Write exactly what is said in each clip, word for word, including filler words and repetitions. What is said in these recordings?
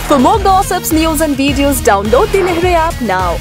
For more gossips, news and videos, download the Nehru app now.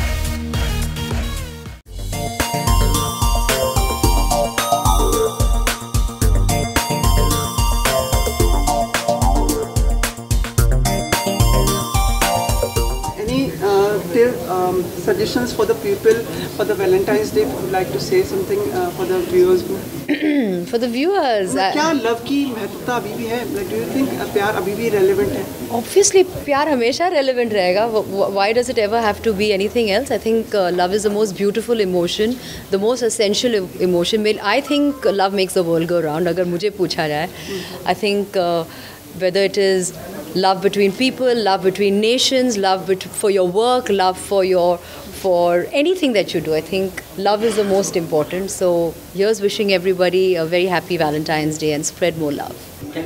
Any uh, um, suggestions for the people for the Valentine's Day? Would you like to say something uh, for the viewers? For the viewers, क्या love की महत्वता अभी भी है? Like, do you think प्यार अभी भी relevant है? Obviously, प्यार हमेशा relevant रहेगा. Why does it ever have to be anything else? I think uh, love is the most beautiful emotion, the most essential emotion. I think love makes the world go round. अगर मुझे पूछा जाए, I think uh, whether it is love between people, love between nations, love bet for your work, love for your for anything that you do. I think love is the most important. So here's wishing everybody a very happy Valentine's Day and spread more love.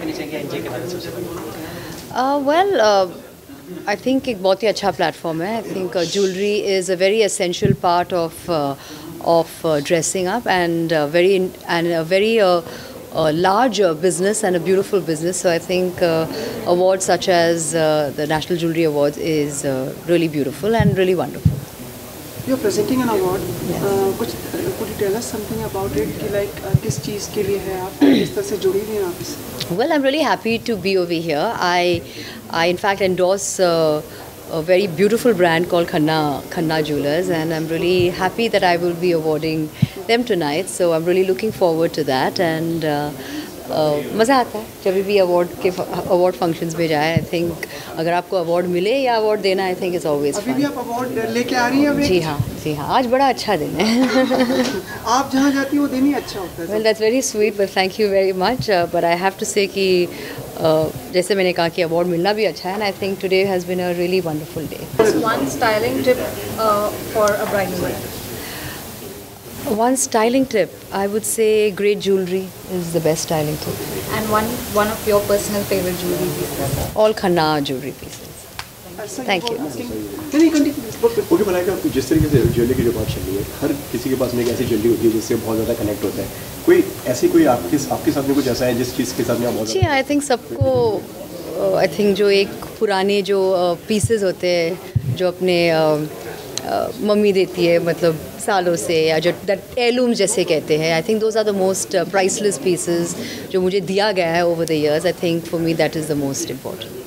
Uh, well, uh, I think एक बहुत ही अच्छा platform है. I think uh, jewelry is a very essential part of uh, of uh, dressing up and uh, very and a very uh, a large uh, business and a beautiful business. So I think uh, awards such as uh, the National Jewelry Awards is uh, really beautiful and really wonderful. You're presenting an award. Yes. Uh, कुछ could you tell us something about it? कि like uh, किस चीज़ के लिए है आप किस तरह से जुड़ी हुई हैं आप इससे? Well, I'm really happy to be over here. I, I in fact endorse uh, a very beautiful brand called Khanna Khanna Jewelers, and I'm really happy that I will be awarding them tonight. So I'm really looking forward to that, and uh, uh, मज़ा आता है जब भी award के award functions में जाए. I think अगर आपको award मिले या award देना, I think it's always fun. अभी भी आप award लेके आ रही हैं अभी? जी हाँ, जी हाँ. आज बड़ा अच्छा दिन है. आप जहाँ जाती हो वो दिन ही अच्छा होता है. Well, that's very sweet, but thank you very much. Uh, but I have to say कि uh, जैसे मैंने कहा कि award मिलना भी अच्छा है, and I think today has been a really wonderful day. One styling tip uh, for a bridal. One styling tip, I would say great jewelry is the best styling tip. And one one of your personal favorite jewelry pieces? All Khanna jewelry pieces. Thank you. Okay बनाएगा जिस तरीके से jewellery की जो बात चल रही है, हर किसी के पास में एक ऐसी ज्वेलरी होती है जिससे बहुत ज़्यादा कनेक्ट होता है. कोई ऐसी कोई आपके आपके साथ में कुछ ऐसा है जिस चीज़ के साथ में आप बहुत जी, आई थिंक सबको आई थिंक जो एक पुराने जो पीसेस होते हैं जो अपने मम्मी देती है मतलब सालों से, या जो दैट हेirloom जैसे कहते हैं, I think those are the most priceless pieces जो मुझे दिया गया है over the years. I think for me that is the most important.